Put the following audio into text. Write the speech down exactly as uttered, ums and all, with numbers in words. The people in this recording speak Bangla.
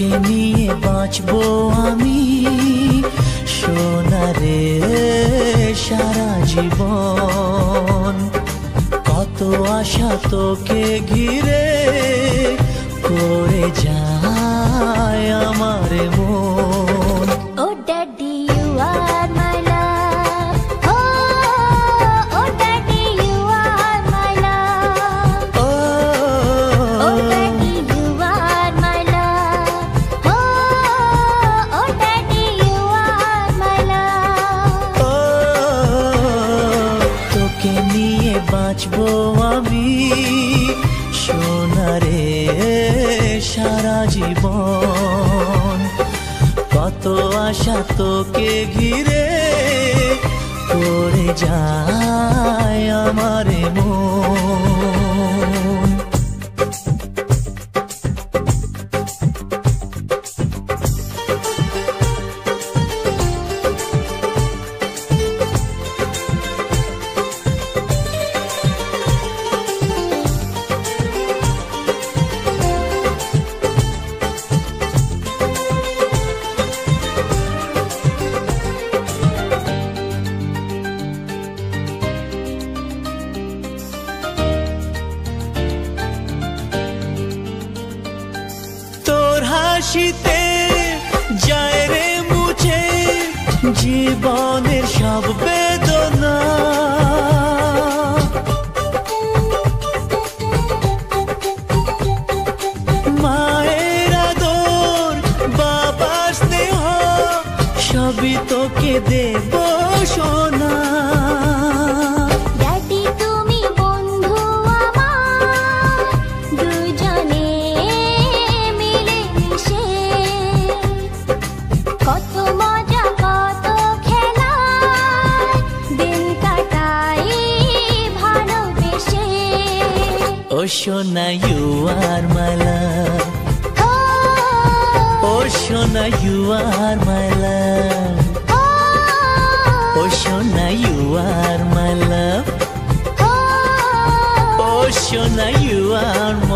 তোকে নিয়ে বাঁচবো আমি সোনারে সারা জীবন। কত আশা তোকে ঘিরে করে যায় আমার মন। Oh daddy you are my love, oh oh daddy you are my love, oh oh daddy you are my love, oh oh daddy you are my love. ও তোকে নিয়ে বাঁচবো আমি সোনারে সারা জীবন। কত আশা তোকে ঘিরে করে যায় আমার মন। হাসিতে যায় রে মুছে জীবনের সব বেদনা। মায়ের আদর বাবার স্নেহ সবই তোকে দেব সোনা। Oh Shona, you are my love. Oh Shona, you are my love. Oh Shona, you are my love. Oh Shona, you are my